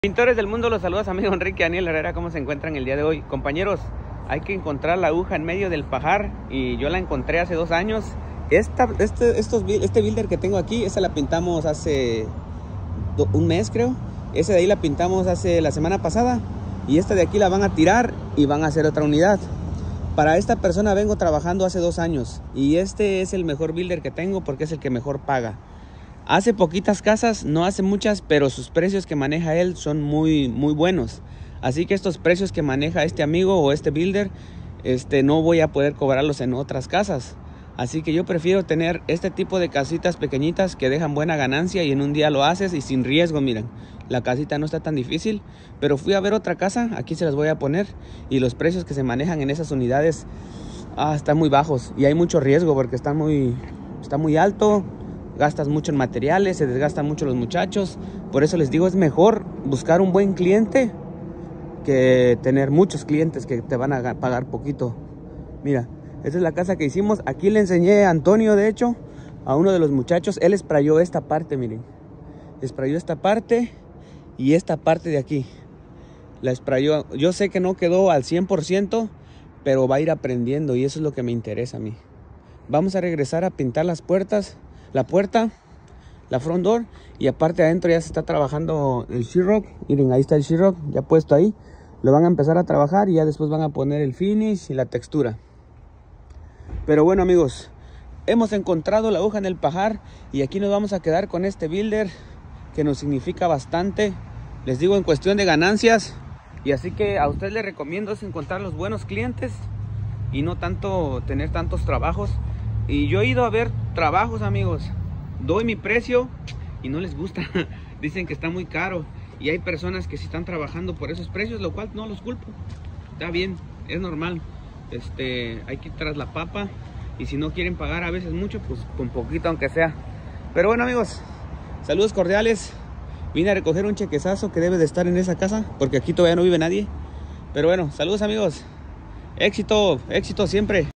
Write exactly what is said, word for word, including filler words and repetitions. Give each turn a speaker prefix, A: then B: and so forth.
A: Pintores del mundo, los saludos amigo Enrique Daniel Herrera. ¿Cómo se encuentran el día de hoy? Compañeros, hay que encontrar la aguja en medio del pajar y yo la encontré hace dos años. Esta, este, estos, este builder que tengo aquí, esa la pintamos hace do, un mes creo. Esa de ahí la pintamos hace la semana pasada y esta de aquí la van a tirar y van a hacer otra unidad. Para esta persona vengo trabajando hace dos años y este es el mejor builder que tengo porque es el que mejor paga. Hace poquitas casas, no hace muchas, pero sus precios que maneja él son muy, muy buenos. Así que estos precios que maneja este amigo o este builder, este, no voy a poder cobrarlos en otras casas. Así que yo prefiero tener este tipo de casitas pequeñitas que dejan buena ganancia y en un día lo haces y sin riesgo. Miren, la casita no está tan difícil, pero fui a ver otra casa, aquí se las voy a poner. Y los precios que se manejan en esas unidades ah, están muy bajos y hay mucho riesgo porque está muy, está muy alto. Gastas mucho en materiales, se desgastan mucho los muchachos. Por eso les digo, es mejor buscar un buen cliente que tener muchos clientes que te van a pagar poquito. Mira, esta es la casa que hicimos. Aquí le enseñé a Antonio, de hecho, a uno de los muchachos. Él sprayó esta parte, miren. Sprayó esta parte y esta parte de aquí. La sprayó. Yo sé que no quedó al cien por ciento, pero va a ir aprendiendo y eso es lo que me interesa a mí. Vamos a regresar a pintar las puertas. La puerta, la front door, y aparte adentro ya se está trabajando el sheetrock. Miren, ahí está el sheetrock ya puesto ahí. Lo van a empezar a trabajar y ya después van a poner el finish y la textura. Pero bueno amigos, hemos encontrado la aguja en el pajar y aquí nos vamos a quedar con este builder que nos significa bastante, les digo, en cuestión de ganancias. Y así que a ustedes les recomiendo es encontrar los buenos clientes y no tanto tener tantos trabajos. Y yo he ido a ver trabajos, amigos, doy mi precio y no les gusta. Dicen que está muy caro y hay personas que sí están trabajando por esos precios, lo cual no los culpo. Está bien, es normal. Este, hay que ir tras la papa y si no quieren pagar a veces mucho, pues con poquito aunque sea. Pero bueno amigos, saludos cordiales. Vine a recoger un chequezazo que debe de estar en esa casa porque aquí todavía no vive nadie. Pero bueno, saludos amigos. Éxito, éxito siempre.